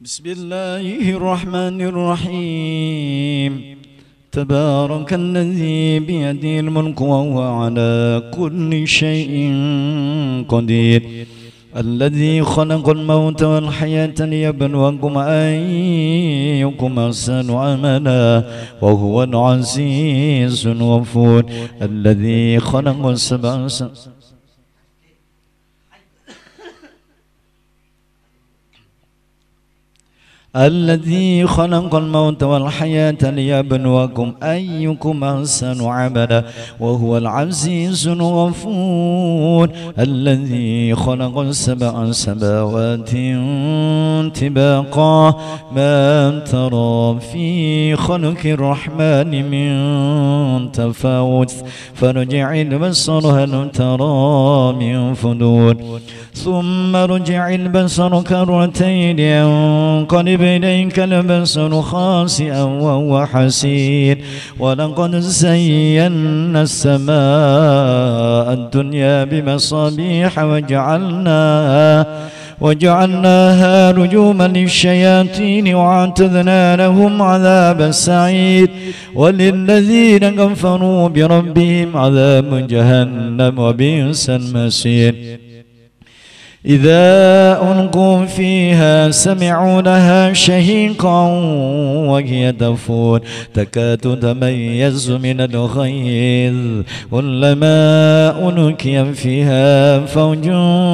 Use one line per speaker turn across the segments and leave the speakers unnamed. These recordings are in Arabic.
بسم الله الرحمن الرحيم. تبارك الذي بيده الملك وهو على كل شيء قدير، الذي خلق الموت والحياة ليبلوكم أيكم أحسن عملا وهو العزيز الغفور، الذي خلق السبع الذي خلق الموت والحياة ليبلوكم أيكم أحسن عملا وهو العزيز الغفور، الذي خلق السبع سماوات طباقا ما ترى في خلق الرحمن من تفاوت فرجع البصر هل ترى من فنون ثم رجع البصر كرتين ينقلب إليك البصر خاسئا وهو حسير، ولقد زينا السماء الدنيا بمصابيح وجعلناها رجوما للشياطين وأعتدنا لهم عذاب السعير، وللذين كفروا بربهم عذاب جهنم وبئس المصير. إذا ألقوا فيها سمعوا لها شهيقا وهي تفور تكاد تميز من الغيظ، كلما ألقي فيها فوج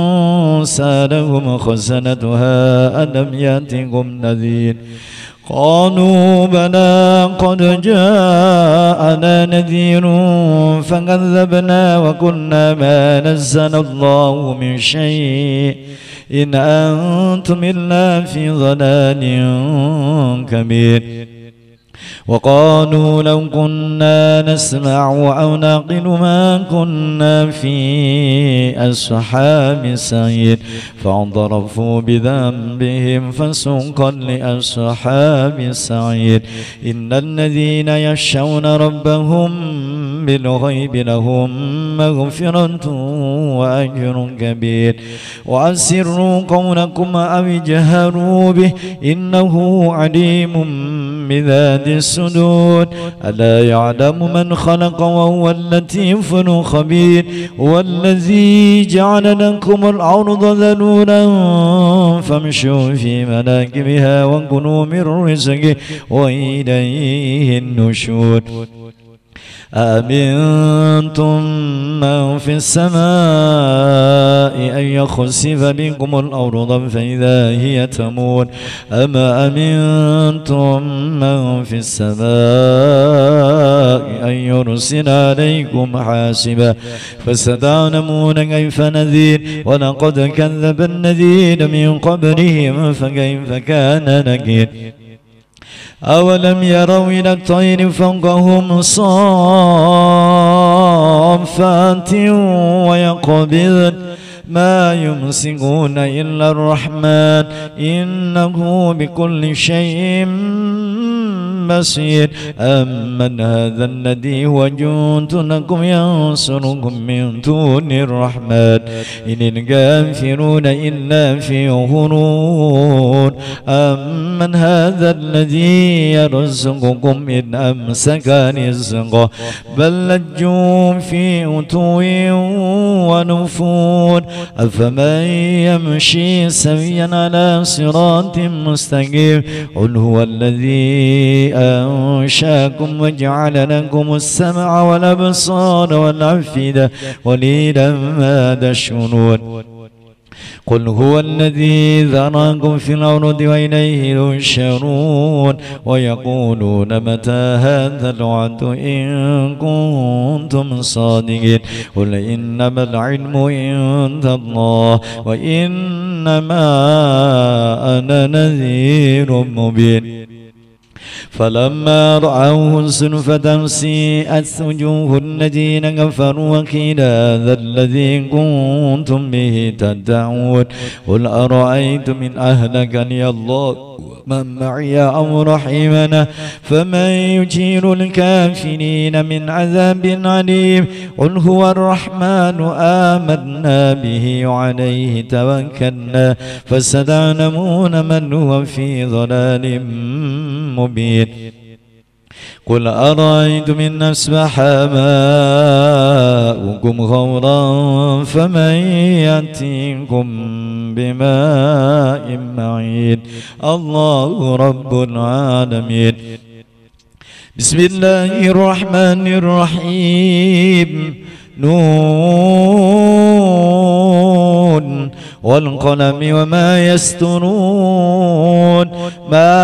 سألهم خزنتها ألم يأتكم نذير، قالوا بلى قد جاءنا نذير فكذبنا وقلنا ما نزل الله من شيء إن أنتم إلا في ضلال كبير. وقالوا لو كنا نسمع أو نعقل ما كنا في أصحاب السعير، فاعترفوا بذنبهم فسوقا لأصحاب السعير. إن الذين يخشون ربهم بالغيب لهم مغفرة وأجر كبير. وأسروا قولكم أو اجهروا به إنه عليم بذات الصدور، ألا يعلم من خلق وهو اللطيف الخبير. والذي جعل لكم الأرض ذلولا فامشوا في مناكبها وكلوا من رزقه وإليه النشور. أأمنتم من في السماء أن يخسف بكم الأرض فإذا هي تمور، أما أمنتم من في السماء أن يرسل عليكم حاسبا فستعلمون كيف نذير. ولقد كذب الذين من قبلهم فكيف كان نكير. أولم يروا إلى الطير فوقهم صافات ويقبضن ما يمسكون إلا الرحمن إنه بكل شيء بصير. أمن هذا الذي هو جند لكم ينصركم من دون الرحمن إن الكافرون إلا في غرور. أمن هذا الذي يرزقكم إن أمسك رزقه بل لجوا في عتو ونفور. أفمن يمشي سويا على صراط مستقيم قل هو الذي أنشاكم وجعل لكم السمع والأبصار والأفئدة قليلا ما تشكرون. قل هو الذي ذراكم في الأرض وإليه تحشرون. ويقولون متى هذا الوعد إن كنتم صادقين قل إنما العلم عند الله وإنما أنا نذير مبين. فلما رأوه زلفة سيئت وجوه الذين كفروا وقيل هذا الذي كنتم به تدعون قل أرأيتم إن أهلكني الله من معي أو رحمنا فمن يجير الكافرين من عذاب عليم قل هو الرحمن آمنا به وعليه توكلنا فستعلمون من هو في ضلال مبين قل أرأيتم إن أصبح ماؤكم غورا فمن يأتيكم بماء معين الله رب العالمين بسم الله الرحمن الرحيم نون والقلم وما يسطرون ما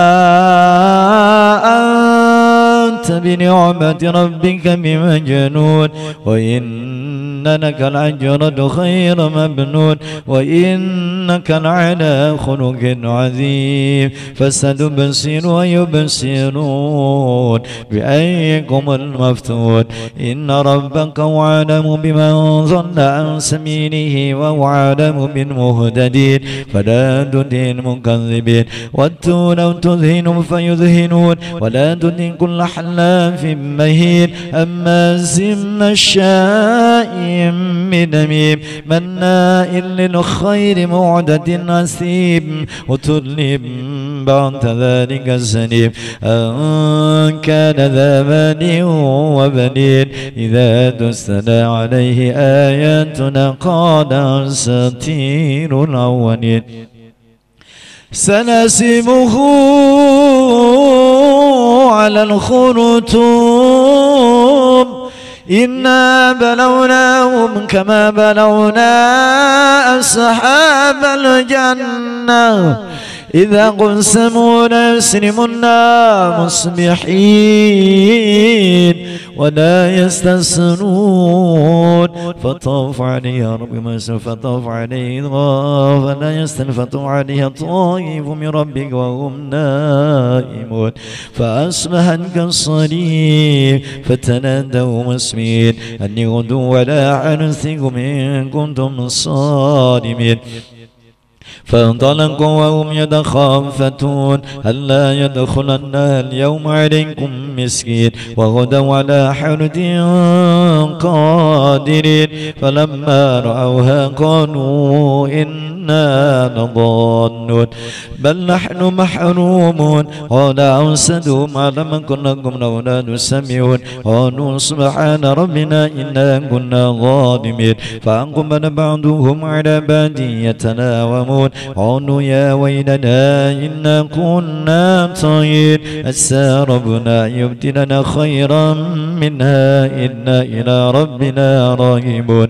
أنت بنعمة ربك بمجنون وإن لك الأجر خير مبنون وإنك لعلى خلق عظيم فستبصر ويبصرون بأيكم المفتون إن ربك هو أعلم بمن ضل عن سبيله وهو أعلم بالمهتدين فلا تطع المكذبين ودوا لو تدهنوا فيدهنون ولا تطع كل حلاف مهين هماز مشاء بنميم مناع للخير معتد أثيم عتل بعد ذلك الزنيم أن كان ذا مال وبنين إذا تتلى عليه آياتنا قال أساطير الأولين سنسمه على الخرطوم إنا بلوناهم كما بلونا أصحاب الجنة إذا قسموا ليسلمنا مصبحين ولا يستسنون فطاف عليها ربهم فطاف عليها فلا يستلفت عليها طائف من ربك وهم نائمون فأصبحت كالصريم فتنادوا مسمين أن غدوا ولا عنثكم إن كنتم صارمين فانطلقوا وهم يتخافتون ألا يدخلنها اليوم عليكم مسكين وغدوا على حرد قادرين فلما رأوها قالوا إنا لضالون بل نحن محرومون قال أوسدهم ألم كن لكم لولا تسمعون قالوا سبحان ربنا إنا كنا ظالمين فأقبل بعضهم على بعض يتلاومون قالوا يا ويلنا إنا كنا طاغين عسى ربنا يبدلنا خيرا منها إنا إلى ربنا راغبون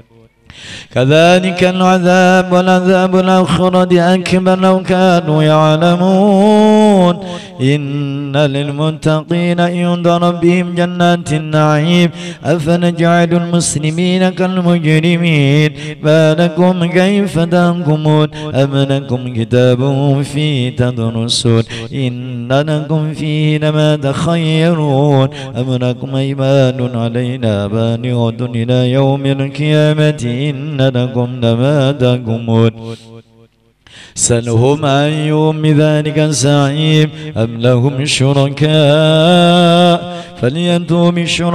كذلك العذاب والعذاب الآخرة أكبر لو كانوا يعلمون إن للمتقين عند ربهم جنات النعيم أفنجعل المسلمين كالمجرمين ما لكم كيف تحكمون أم لكم كتاب فيه تدرسون إن لكم فيه لما تخيرون أم لكم أيمان علينا بالغة إلى يوم القيامة إن لكم لما تحكمون سلهم أيهم بذلك الزعيم أم لهم شركاء فليأتوا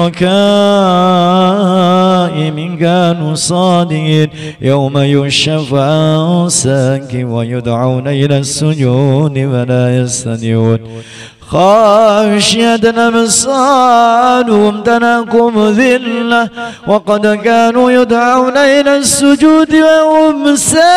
بشركاء من كانوا صادقين يوم يكشف عن ساق ويدعون إلى السجود فلا يستطيعون خاشية أبصارهم تراكم ذلة وقد كانوا يدعون إلى السجود وهم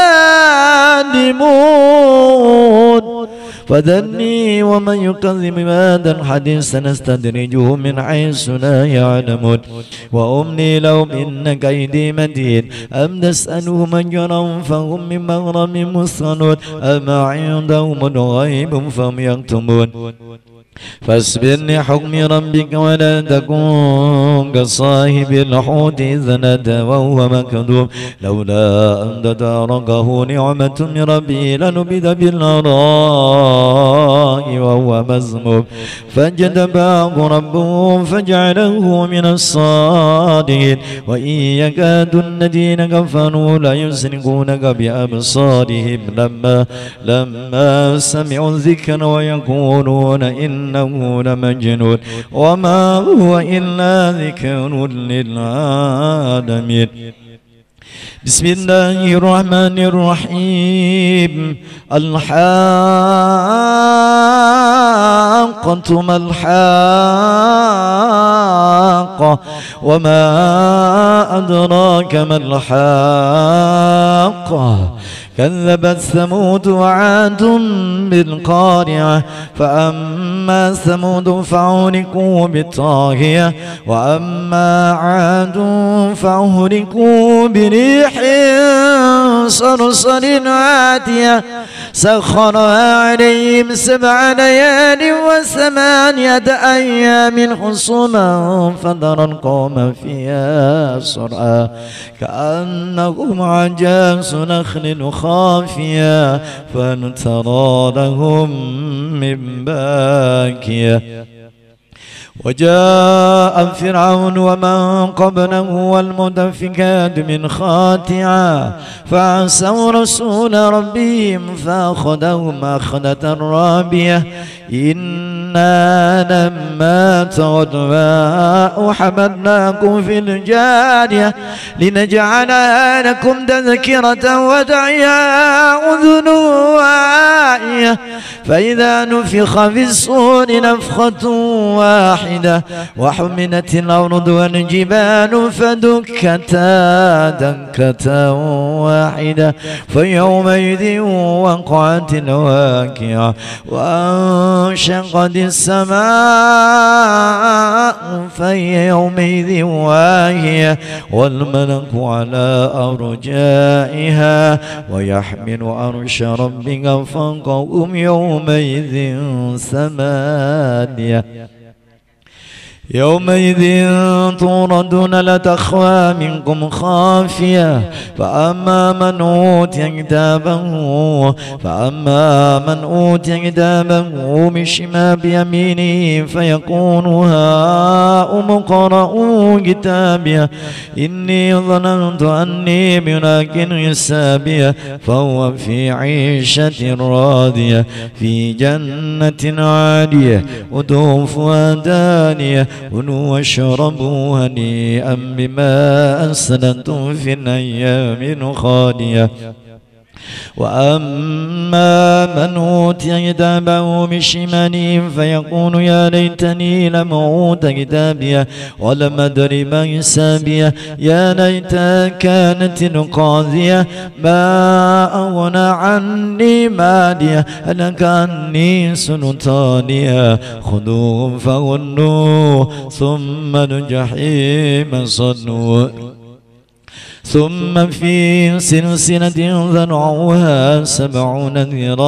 سالمون فذرني ومن يكذب بهذا الحديث سنستدرجهم من حيث لا يعلمون وأملي لهم إن كيدي متين أم تسألهم أجرا فهم من مغرم مثقلون أم عندهم الغيب فهم يكتمون فاصبر لحكم ربك ولا تكن كصاحب الحوت إذ نادى وهو مكذوب لولا أن تداركه نعمة من ربه لنبذ بالعراء وهو مذموم فاجتباه ربه فجعله من الصالحين وإن يكاد الذين كفروا ليزلقونك بأبصارهم لما سمعوا الذكر ويقولون إنه لمجنون وما هو إلا ذكر للعالمين. بسم الله الرحمن الرحيم. الحاقة ما الحاقة وما أدراك ما الحاقة كذبت ثمود وعاد بالقارعة فأما ثمود فأهلكوا بالطاغية وأما عاد فأهلكوا بريح صرصر عاتية سخرها عليهم 7 ليال و8 أيام حسوما فترى القوم فيها صرعى كأنهم أعجاز نخل خافية فهل ترى لهم من باكية. وجاء فرعون ومن قبله والمؤتفكات من خاطئا فعصوا رسول ربهم فأخذهم أخذة رابية إنا لما طغى الماء حملناكم في الجارية لنجعلها لكم تذكرة وتعيها أذن واعية فإذا نفخ في الصور نفخة واحدة وحملت الأرض والجبال فدكتا دكة واحدة فيومئذ وقعت الواقعة وانشقت السماء فهي يومئذ واهية والملك على أرجائها ويحمل عرش ربك فوقهم يومئذ 8 يومئذ تردون لا تخفى منكم خافية فأما من أوتي كتابه بشمال بيمينه فيقول هاؤم اقرءوا كتابيه إني ظننت أني ملاق حسابيه فهو في عيشة راضية في جنة عالية قطوفها دانية كلوا واشربوا هنيئا بما أسلفتم في الأيام الخالية. وأما من أوتي كتابه بشماله فيقول يا ليتني لم أوت كتابيه ولم أدر ما حسابيه يا ليتها كانت القاضية ما أغنى عني ماليه هلك عني سلطانيه خذوه فغلوه ثم الجحيم صلوه ثم في سلسلة ذرعها 70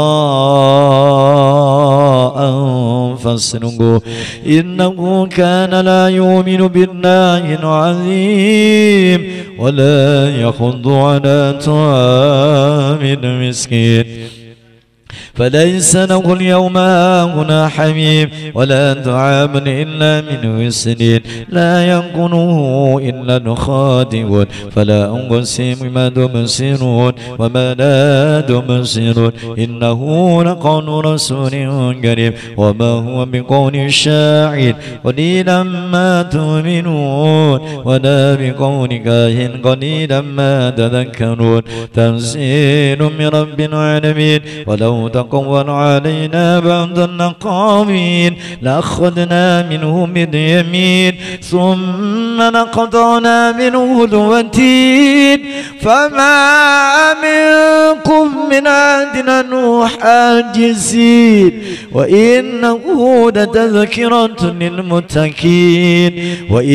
ذراعا فاسلكوه إنه كان لا يؤمن بالله العظيم ولا يحض على طعام المسكين فليس له اليوم هاهنا حميم ولا طعام إلا من غسلين لا يأكله إلا الخاطئون فلا أقسم بما تبصرون وما لا تبصرون إنه لقول رسول كريم وما هو بقول شاعر قليلا ما تؤمنون ولا بقول كاهن قليلا ما تذكرون تنزيل من رب العالمين ولو تقول علينا بعض الأقاويل لأخذنا منه باليمين ثم لقطعنا منه الوتين فما منكم من أحد عنه حاجزين وإنه لتذكرة للمتقين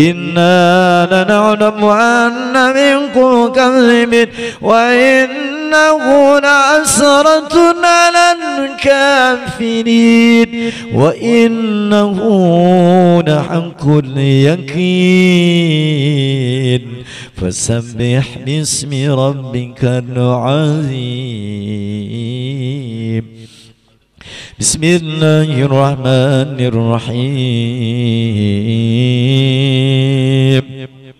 وإنا لنعلم أن منكم كاذبين وإنا وإنه لحسرة على الكافرين وإنه لحق اليقين فسبح باسم ربك العظيم. بسم الله الرحمن الرحيم.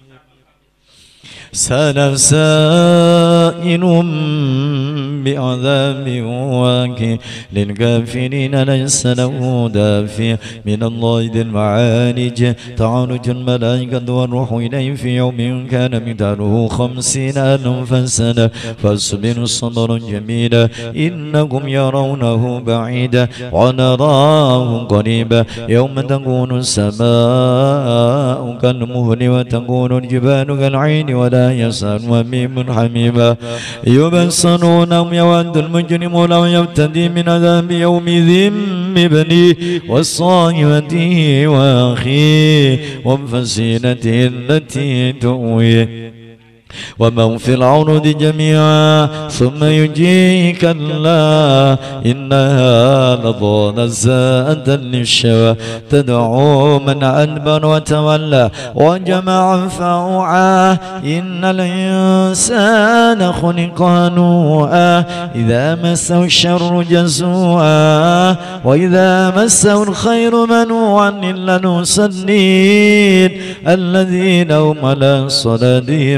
سأل سائل بعذاب واقع للكافرين ليس له دافع من الله ذي المعارج تعرج الملائكة والروح إليه في يوم كان مقداره 50,000 سنة فاصبروا صبرا جميلا إنكم يرونه بعيدا ونراه قريبا يوم تكون السماء كالمهل وتكون الجبال كالعين ولا يسأل وميم حميما يبصرونهم يود المجرم لو يفتدي من عذاب يومئذ ببنيه وصاحبته وأخيه وفصيلته التي تؤويه ومن في الأرض جميعا ثم يجيء كلا إنها لظى نزاءة للشوى تدعو من أدبر وتولى وجمع فأوعى إن الإنسان خلق هلوعا إذا مسه الشر جزوعا وإذا مسه الخير منوعا إلا المصلين الذين هم على صلاتهم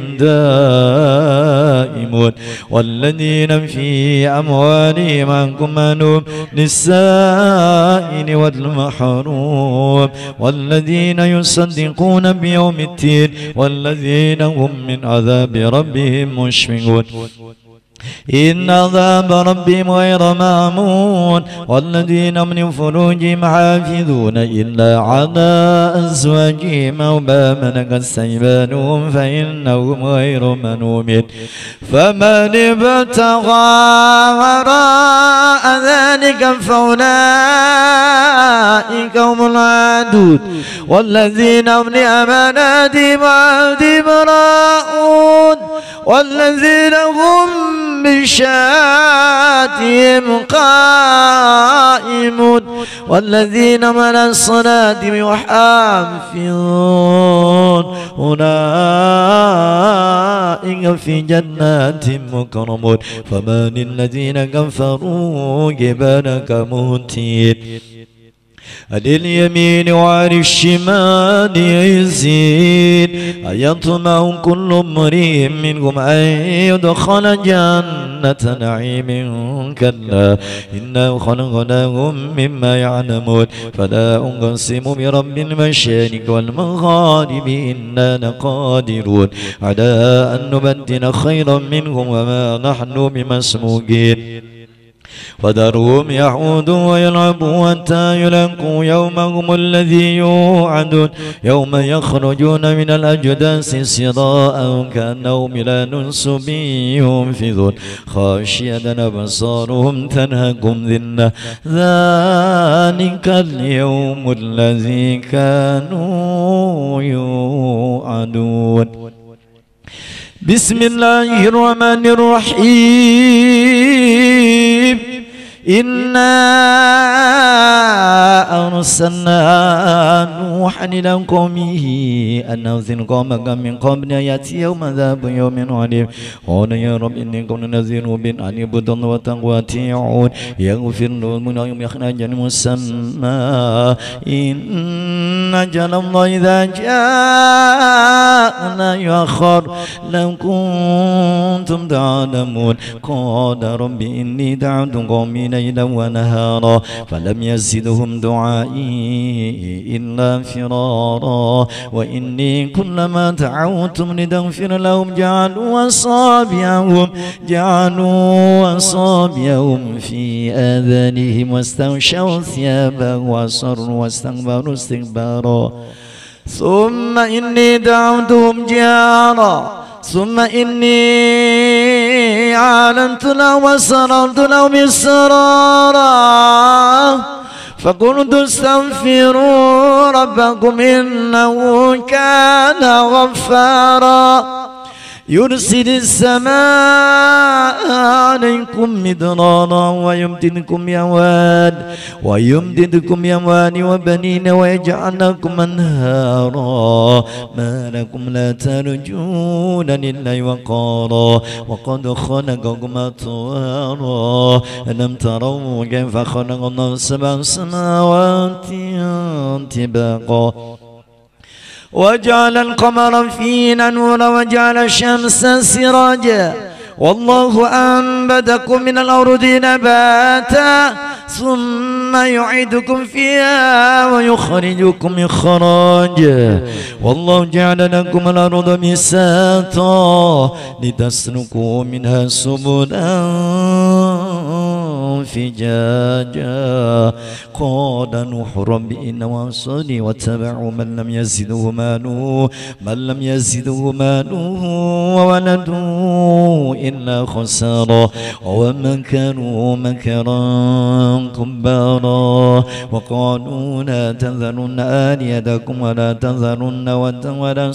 دائمون والذين في أموالهم عنكم منوم للسائل والمحروم والذين يصدقون بيوم الدين والذين هم من عذاب ربهم مشفقون إن عذاب ربهم غير مأمون والذين من فروجهم حافظون إلا على أزواجهم أو ما ملكت أيمانهم فإنهم غير ملومين فمن ابتغى وراء ذلك فأولئك هم العادون والذين هم لأماناتهم وعهدهم راءون والذين هم بشهادتهم قائمون والذين على الصلاة يحافظون أولئك في جنات مكرمون فما للذين كفروا قبلك مهتين عن اليمين وعن الشمال يزين أيطمع كل امرئ منهم أن يدخل جنة نعيم كلا إنا خلقناهم مما يعلمون فلا أقسم برب المشارق والمغارب إنا لقادرون على أن نبدل خيرا منهم وما نحن بمسبوقين فذرهم يعودوا ويلعبوا حتى يلاقوا يومهم الذي يوعدون يوم يخرجون من الأجداث سراء كأنهم إلى نصب ينفذون خاشية أبصارهم ترهقهم ذلة ذلك اليوم الذي كانوا يوعدون. بسم الله الرحمن الرحيم. إنا أرسلنا نوحا إلى قومه أن أنذر قومك من قبل أن يأتي يوم عذاب يوم عليم قال يا رب إني كنت نذير بأن اعبدوا الله وأطيعون يغفر لهم يوم يخرج المسمى إن أجل الله إذا جاء لا يؤخر لو كنتم تعلمون قال رب إني دعوت قومي ليلا ونهارا فلم يزدهم دعائي إلا فرارا وإني كلما دعوتهم لتغفر لهم جعلوا أصابعهم في آذانهم واستغشوا ثيابهم وأصروا واستكبروا استكبارا ثم إني دعوتهم جهارا ثم إني أعلنت لهم وأسررت لهم إسرارا فقلت استغفروا ربكم إنه كان غفارا يرسل السماء عليكم مدرارا ويمددكم بأموال وبنين ويجعل لكم أنهارا ما لكم لا ترجون لله وقارا وقد خلقكم أطوارا ألم تروا كيف خلق الله سبع سماوات طباقا وجعل القمر فينا نورا وجعل الشمس سراجا والله أنبتكم من الأرض نباتا ثم يعيدكم فيها ويخرجكم إخراجا والله جعل لكم الأرض بساطا لتسلكوا منها سبلا فجاجا قال نوح رب إن وصلي واتبعوا من لم يزده ماله وولده إلا خسارا ومكروا مكرا كبارا وقالوا لا تذرن آلهتكم ولا تذرن ودا ولا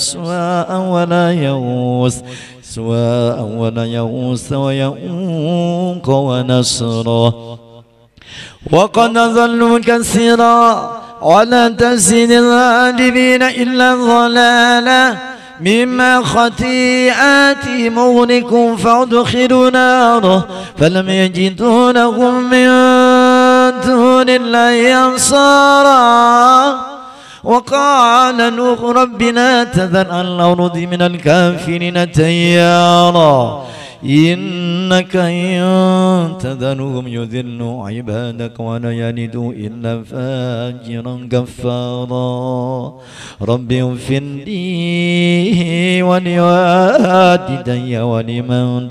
سواء ولا يغوث ويعوق ونسرا وقد ضلوا كثيرا ولا تزد الظالمين إلا ضلالا مما خطيئاتهم مغرقهم فادخلوا نارا فلم يجدوا لهم من دون الله أنصارا وقال نوح ربنا تذر على الأرض من الكافرين ديارا إنك إن تذرهم يذلوا عبادك ولا يلدوا إلا فاجرا كفارا رب اغفر لي ولوالدي ولمن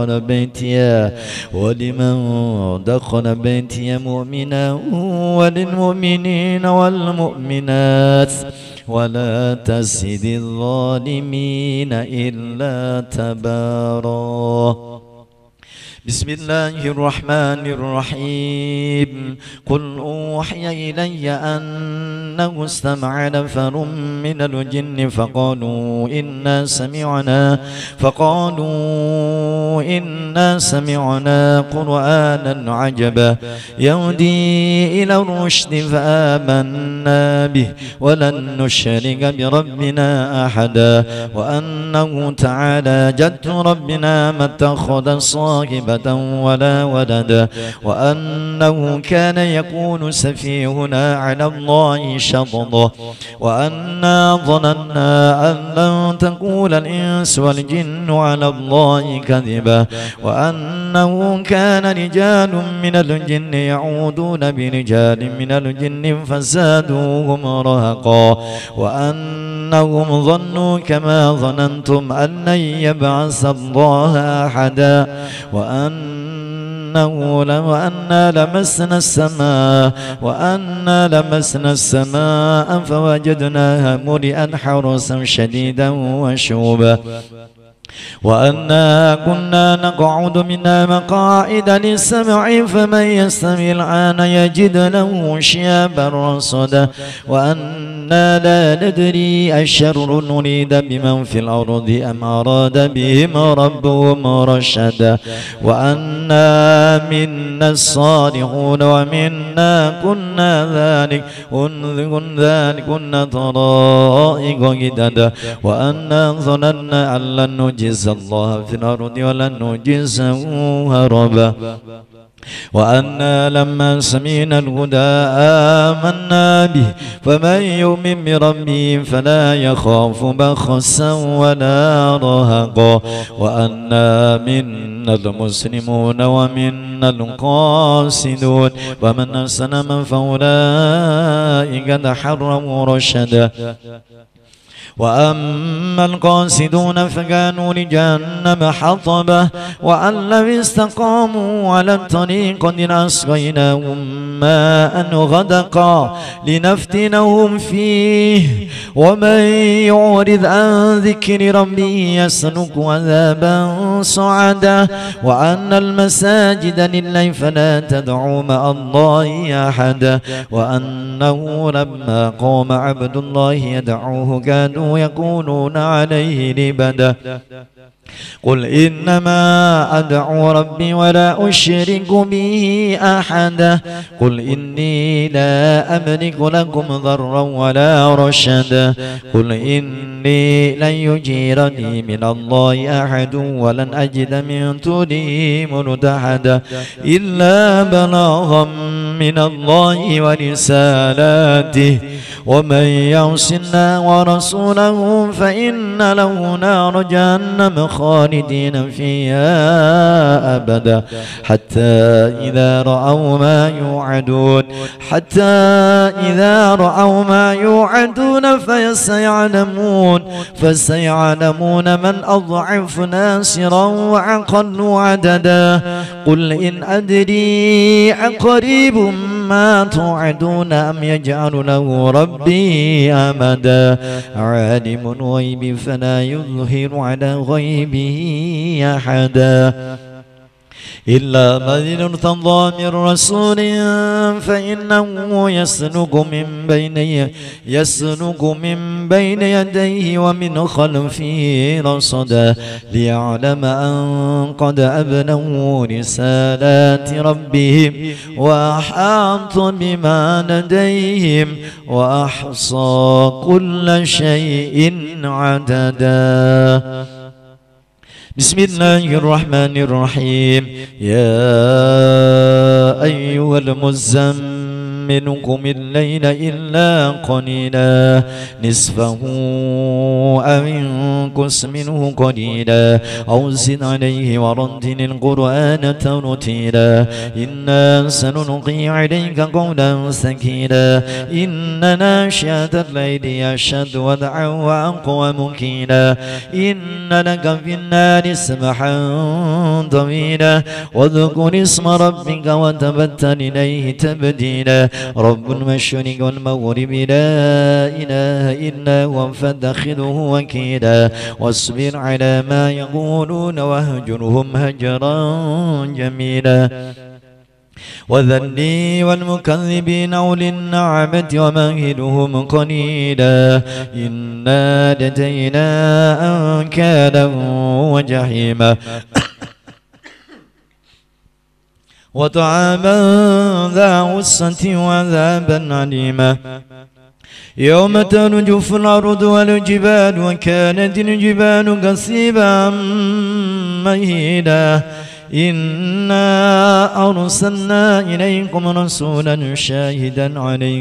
دخل بيتي مؤمنا وللمؤمنين والمؤمنات ولا تزد الظالمين إلا تبارا بسم الله الرحمن الرحيم قل أوحي إلي أنه استمع نفر من الجن فقالوا إنا سمعنا قرآنا عجبا يهدي إلى الرشد فآمنا به ولن نشرك بربنا أحدا وأنه تعالى جد ربنا ما اتخذ صاحبا ولا ولدا وأنه كان يكون سفيهنا على الله شططا وأنا ظننا أن لن تقول الإنس والجن على الله كذبا وأنه كان رجال من الجن يعودون برجال من الجن فزادوهم رهقا وأنهم ظنوا كما ظننتم أن لن يبعث الله أحدا وأنا لمسنا السماء فوجدناها ملئا حرسا شديدا وشوبا وأنا كنا نقعد منها مقاعد للسمع فمن يستمع الآن يجد له شهابا رصدا وأنا لا ندري أشر نريد بمن في الأرض أم أراد بهم ربهم رشدا وأنا منا الصالحون ومنا كنا كنا طرائق جددا وأنا ظننا أن لن نجز الله في الأرض ولن نجزه هربا وأنا لما سمعنا الهدى آمنا به فمن يؤمن بربه فلا يخاف بخسا ولا رهقا وأنا منا المسلمون ومنا القاسدون ومن أسلم فأولئك تحروا رشدا وأما القاسدون فكانوا لجهنم حطبا وأن لو استقاموا على الطريق لأسقيناهم ماء غدقا لنفتنهم فيه ومن يعرض عن ذكر ربه يسلك عذابا صعدا وأن المساجد لله فلا تدعوا مع الله أحدا وأنه لما قام عبد الله يدعوه كانوا يكونون عليه لبدا قل إنما أدعو ربي ولا أشرك به أحدا قل إني لا أملك لكم ضرا ولا رشدا قل إني لن يجيرني من الله أحد ولن أجد من دونه ملتحدا إلا بلاغا من الله ورسالاته ومن يعص الله ورسوله فإن له نار جهنم خالدين فيها أبدا حتى إذا رأوا ما يوعدون فسيعلمون من أضعف ناصرا وأقل عددا قل إن أدري أقريب ما توعدون أم يجعل له ربي أمدا عالم الغيب فلا يظهر على غيبه أحدا إلا من ارتضى من رسول فإنه يسلك من بين يديه ومن خلفه رصدا ليعلم أن قد أبلغوا رسالات ربهم وأحاط بما لديهم وأحصى كل شيء عددا. بسم الله الرحمن الرحيم. يا أيها المزمل قم الليل إلا قليلا نصفه أو انقص منه قليلا أو زد عليه ورتل القرآن ترتيلا إنا سنلقي عليك قولا ثقيلا إن ناشئة الليل أشد وضعا وأقوم قيلا إن لك في النار سبحا طويلا واذكر اسم ربك وتبتل إليه تبديلا رب المشرق والمغرب لا إله إلا هو فاتخذه وكيلا واصبر على ما يقولون واهجرهم هجرا جميلا وذرني والمكذبين أولي النعمة ومهلهم قليلا إنا لدينا أنكالا وجحيما وطعاما ذا غصة وعذابا عليما يوم ترجف الأرض والجبال وكانت الجبال كثيبا مهيلا إنا أرسلنا إليكم رسولا شاهدا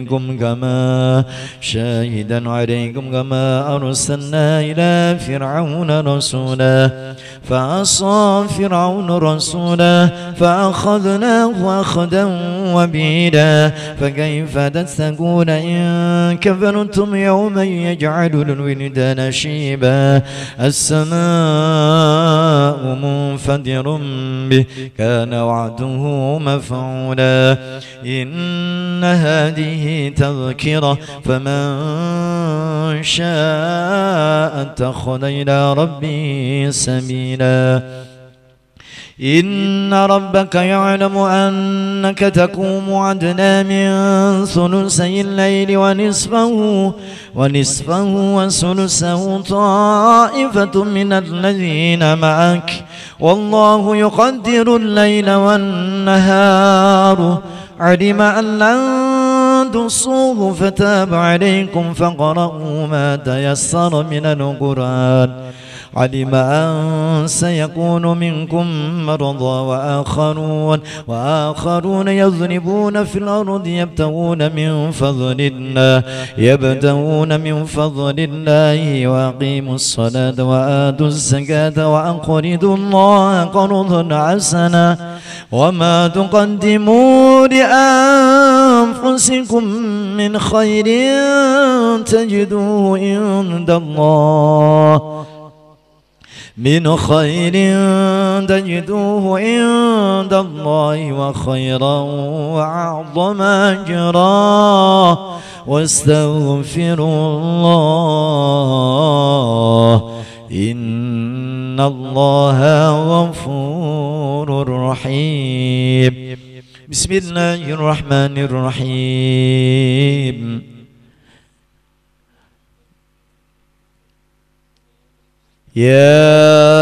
عليكم كما أرسلنا إلى فرعون رسولا فعصى فرعون رسولا فأخذناه أخذا وبيلا فكيف تتقون إن كفرتم يوما يجعل الولدان شيبا السماء منفطر به كان وعده مفعولا إن هذه تذكرة فمن شاء اتخذ إلى ربه سبيلا إن ربك يعلم أنك تقوم أدنى من ثلثي الليل ونصفه وثلثه طائفة من الذين معك والله يقدر الليل والنهار علم أن لن تحصوه فتاب عليكم فقرأوا ما تيسر من القرآن علم أن سيكون منكم مرضى وآخرون يضربون في الأرض يبتغون من فضل الله وأقيموا الصلاة وآتوا الزكاة وأقرضوا الله قرضا حسنا وما تقدموا لأنفسكم من خير تجدوه عند الله وخيرا وأعظم أجرا واستغفروا الله إن الله غفور رحيم. بسم الله الرحمن الرحيم. يا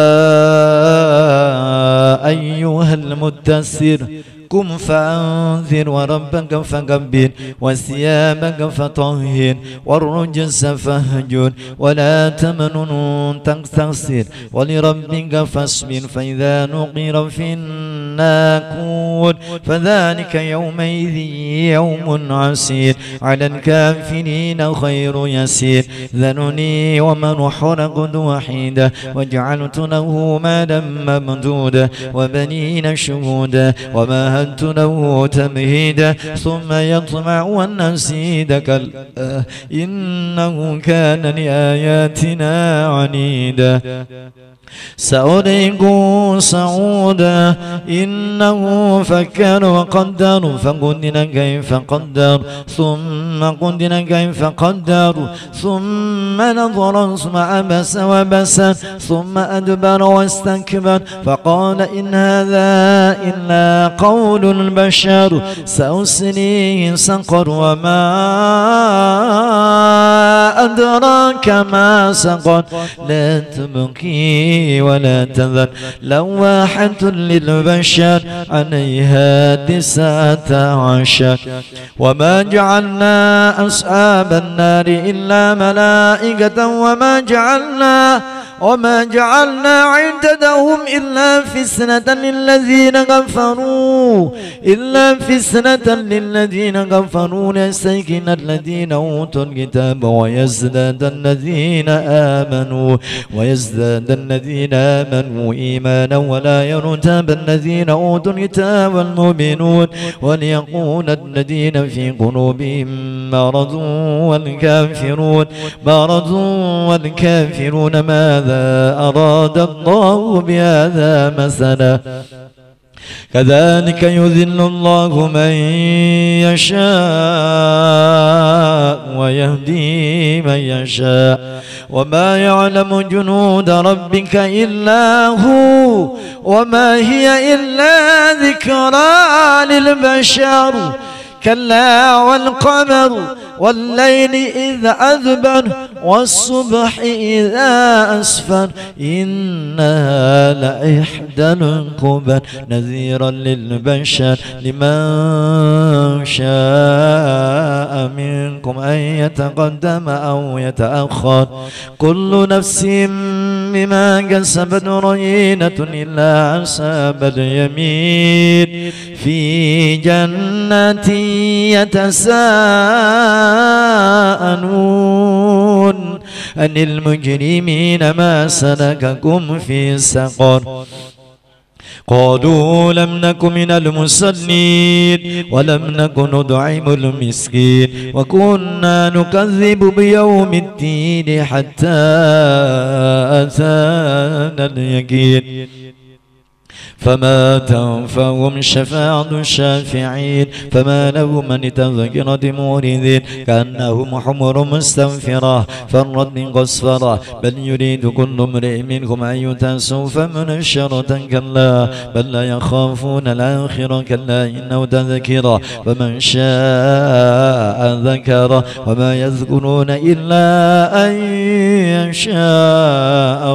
أيها المدثر قم فأنذر وربك فكبر وثيابك فطهر والرجز فاهجر ولا تمنن تستكثر ولربك فاصبر فإذا نقر في الناقور فذلك يومئذ يوم عسير على الكافرين خير يسير ذرني ومن خلقت وحيدا وجعلت له مالا ممدودا وبنين شهودا وما أنت له تمهيدا ثم يطمع أن أزيد كلا إنه كان لآياتنا عنيدا سأرهقه صعودا إنه فكر وقدر فقدر كيف قدر ثم قدر كيف قدر ثم نظر ثم عبس وبسر ثم أدبر واستكبر فقال إن هذا إلا قول البشر سأصليه سقر وما أدراك ما سقر لا تبكي ولا تذر لواحة للبشر عليها 19 وما جعلنا أصحاب النار إلا ملائكة وما جعلنا عدتهم إلا فتنة للذين كفروا ليستيقن الذين أوتوا الكتاب ويزداد الذين آمنوا إيمانا ولا يرتاب الذين أوتوا الكتاب والمؤمنون وليقول الذين في قلوبهم مرض والكافرون ماذا أراد الله بهذا مثلا كذلك يذل الله من يشاء ويهدي من يشاء وما يعلم جنود ربك إلا هو وما هي إلا ذكرى للبشر كلا والقمر والليل إذا أذبر والصبح إذا أسفر إنها لإحدى الكبر نذيرا للبشر لمن شاء منكم أن يتقدم أو يتأخر كل نفس بما كسبت رهينة إلا أصحاب اليمين في جنات يتساءلون عن المجرمين ما سلككم في سقر قالوا لم نك من المصلين ولم نك نطعم المسكين وكنا نكذب بيوم الدين حتى أتانا اليقين فما تنفعهم شفاعة الشافعين فما لهم من تذكرة موردين كأنهم حمر مستنفرة فرت من قصفرة بل يريد كل امرئ منهم أن يؤتى صحفا منشرة كلا بل لا يخافون الآخرة كلا إنه تذكرة فمن شاء ذكره وما يذكرون إلا أن يشاء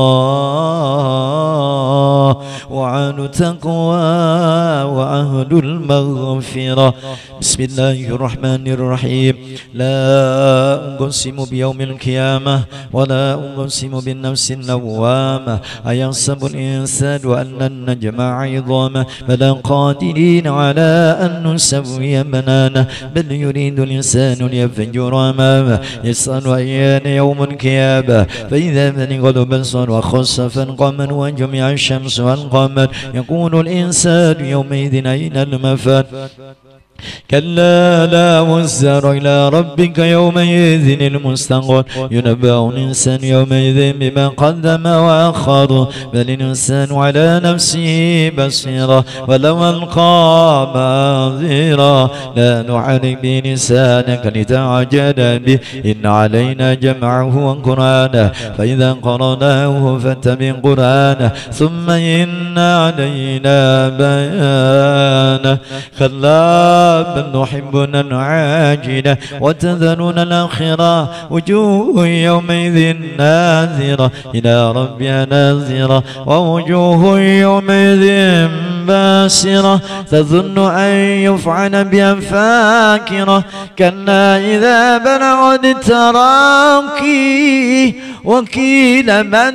الله وعن تقوى وعهد المغفرة بسم الله الرحمن الرحيم لا أقسم بيوم القيامة ولا أقسم بالنفس اللوامة أيحسب الإنسان أن لن نجمع عظامه بل قادرين على أن نسوي بنانه بل يريد الإنسان ليفجر أمامه يسأل أيان يوم القيامة فإذا بلغ البصر وخسف القمر وجمع الشمس والقمر يقول الإنسان يومئذ أين المفر كلا لا وزر إلى ربك يومئذ المستقر ينبأ الإنسان يومئذ بما قدم وأخر بل الإنسان على نفسه بصيرة ولو ألقى معذرة لا نحرك به لسانك لتعجل به إن علينا جمعه وقرآنه فإذا قرأناه فاتبع قرآنه ثم إن علينا بيانه كلا بل تحبون العاجلة وتذرون الآخرة وجوه يومئذ ناظرة إلى ربها ناظرة ووجوه يومئذ باسرة تظن أن يفعل بها فاكرة كلا إذا بلغت التراقي وقيل من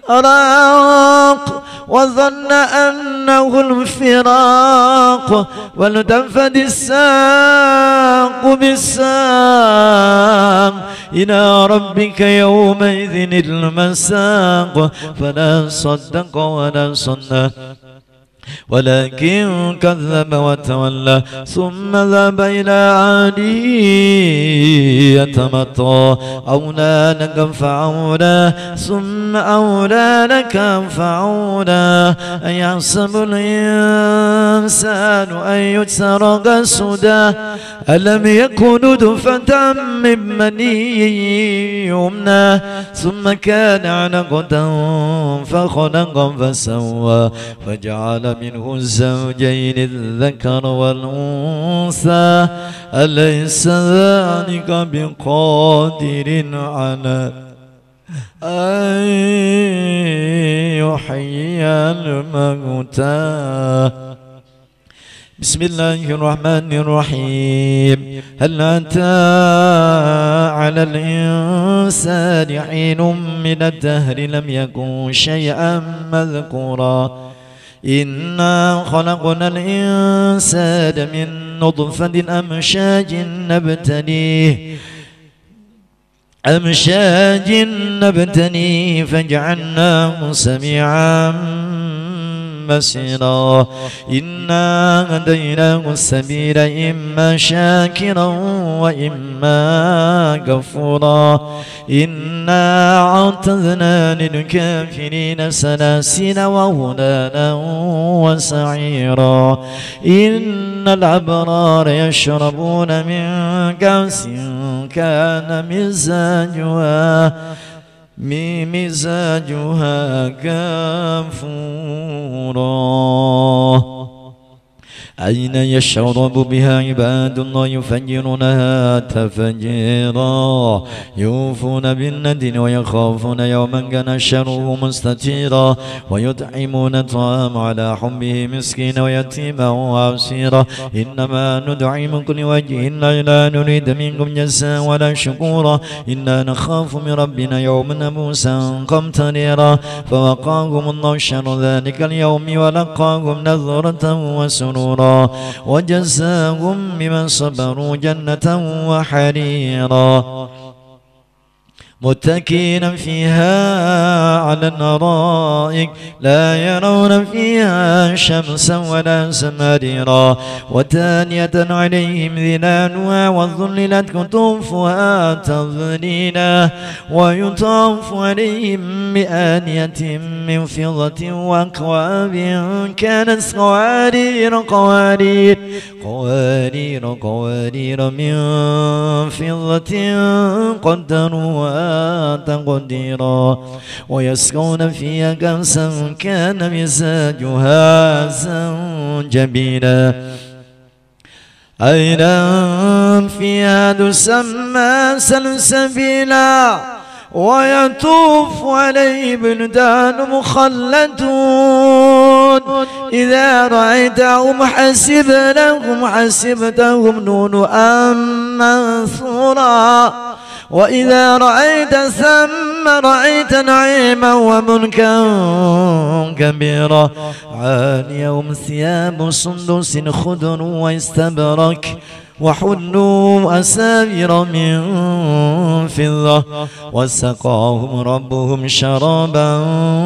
راق وظن أنه الفراق ولتنفد الساق بالساق إلى ربك يومئذ المساق فلا صدق ولا صلى ولكن كذب وتولى ثم ذهب إلى عاده يتمطى أولى لك فأولى ثم أولى لك فأولى أيحسب الإنسان أن يترك سدى ألم يكن نطفة من مني يمنى ثم كان علقة فخلق فسوى فجعل منه الزوجين الذكر والأنثى أليس ذلك بقادر على أن يحيي الموتى بسم الله الرحمن الرحيم هل أتى على الإنسان حين من الدهر لم يكن شيئا مذكورا إنا خلقنا الإنسان من نطفة أمشاج نبتليه فجعلناه سميعا بصيرا إنا هديناه السبيل إما شاكرا وإما كفورا إنا أعتدنا للكافرين سلاسل وغلالا وسعيرا إن الأبرار يشربون من كأس كان مزاجها كافورا أين يشرب بها عباد الله يفجرونها تفجيرا يوفون بالنذر ويخافون يوما كان شره مستتيرا ويطعمون الطعام على حبه مسكينا ويتيما وأسيرا إنما ندعمكم لوجه الله لا نريد منكم جزاء ولا شكورا إنا نخاف من ربنا يوما عبوسا قمطريرا فوقاهم الله شر ذلك اليوم ولقاهم نظرة وسرورا وجزاهم بما صبروا جنة وحريرا متكئين فيها على الأرائك لا يرون فيها شمسا ولا زمهريرا ودانية عليهم ظلالها وظللت قطوفها تظليلا ويطاف عليهم بآنية من فضة وأكواب كانت قوارير من فضة قدروها تقديرا ويسقون فيها كأسا كان مزاجها زنجبيلا عينا فيها تسمى سلسبيلا ويطوف عليه بلدان مخلدون إذا رأيتهم حسبتهم لؤلؤا منثورا وإذا رأيت ثم رأيت نعيما وملكا كبيرا عاليهم ثياب سندس خضر واستبرك وحلوا أساور من فضة وسقاهم ربهم شرابا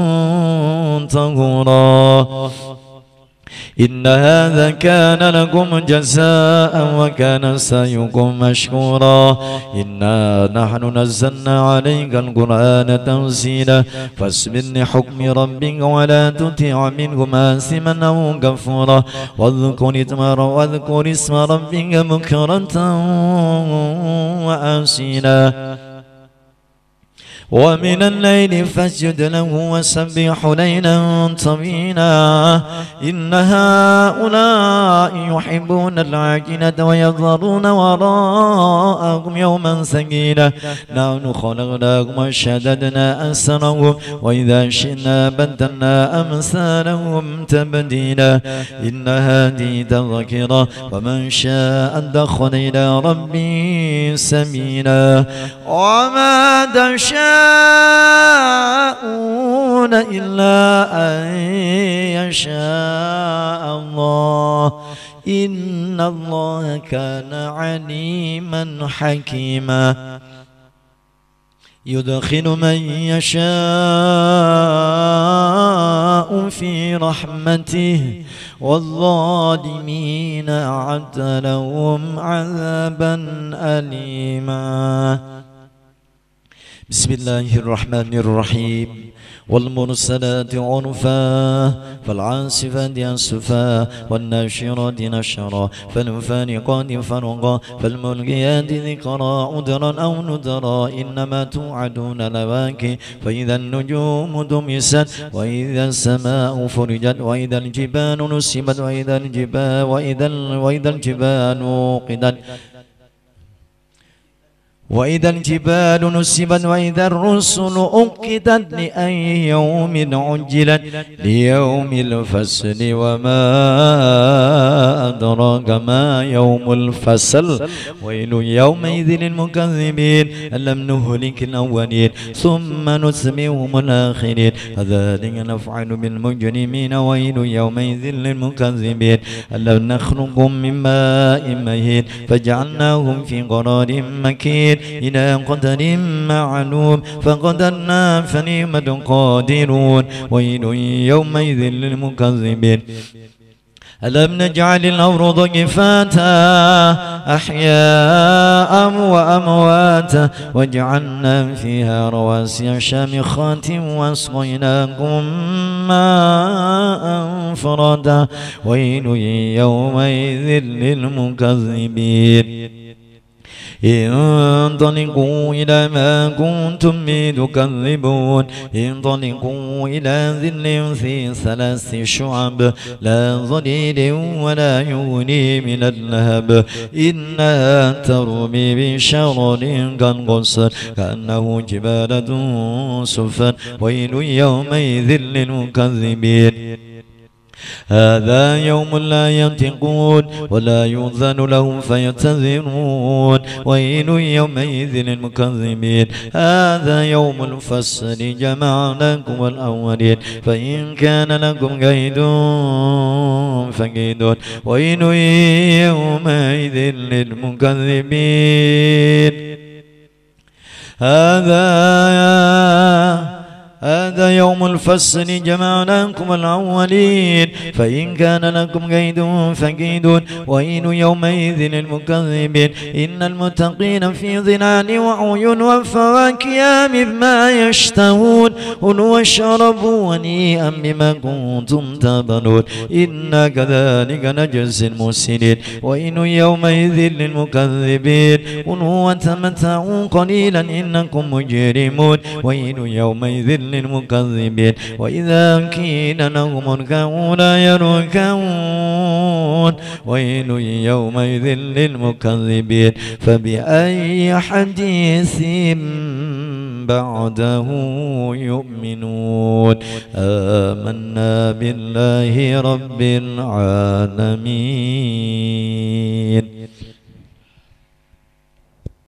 طهورا إن هذا كان لكم جزاء وكان سعيكم مشكورا إنا نحن نزلنا عليك القرآن تنزيلا فاصبر لحكم ربك ولا تطع منهم آثما أو كفورا واذكر اسم ربك بكرة وأصيلا ومن الليل فاسجد له وسبح ليلا طويلا إن هؤلاء يحبون العاجلة ويذرون وراءهم يوما ثقيلا نحن خلقناهم وشددنا أسرهم وإذا شئنا بدلنا أمثالهم تبديلا إن هذه تذكرة ومن شاء اتخذ إلى ربه سبيلا وما تشاءون إلا أن يشاء الله إن الله كان عليما حكيما يدخل من يشاء في رحمته والظالمين أعد لهم عذابا أليما بسم الله الرحمن الرحيم والمرسلات عرفا فالعاصفات عصفا والناشرات نشرا فالفارقات فرقا فالملقيات ذكرا عذرا أو نذرا إنما توعدون لواقع فإذا النجوم دمست وإذا السماء فرجت وإذا الجبال نسبت وإذا الجبال نوقدت وإذا الجبال نسبت وإذا الرسل أقتت لأي يوم عجلت ليوم الفصل وما أدراك ما يوم الفصل ويل يومئذ للمكذبين ألم نهلك الأولين ثم نتبعهم الآخرين كذلك نفعل بالمجرمين ويل يومئذ للمكذبين ألم نخلقكم من ماء مهين فجعلناهم في قرار مكين إلى قدر معلوم فقدرنا فنعم القادرون ويل يومئذ للمكذبين ألم نجعل الأرض كفاتا أحياء وأمواتا وجعلنا فيها رواسي شامخات واسقيناكم ماء فرادا ويل يومئذ للمكذبين انطلقوا إلى ما كنتم به تكذبون انطلقوا إلى ظل في 3 شعب لا ظليل ولا يغني من اللهب إنها ترمي بشرر كالقصر كأنه جبالة صفر ويل يومئذ للمكذبين هذا يوم لا ينطقون ولا يؤذن لهم فيعتذرون ويل يومئذ للمكذبين هذا يوم الفصل جمعناكم الأولين فإن كان لكم كيد فكيدون ويل يومئذ للمكذبين هذا يوم الفصل جمعناكم الأولين فإن كان لكم كيد فكيدون ويل يومئذ للمكذبين إن المتقين في ظلال وعيون وفواكه مما يشتهون كلوا واشربوا هنيئا بما كنتم تعملون إنا كذلك نجزي المحسنين ويل يومئذ للمكذبين كلوا وتمتعوا قليلا إنكم مجرمون ويل يومئذ للمكذبين وإذا قيل لهم اركعوا لا يركعون ويل يومئذ للمكذبين فبأي حديث بعده يؤمنون آمنا بالله رب العالمين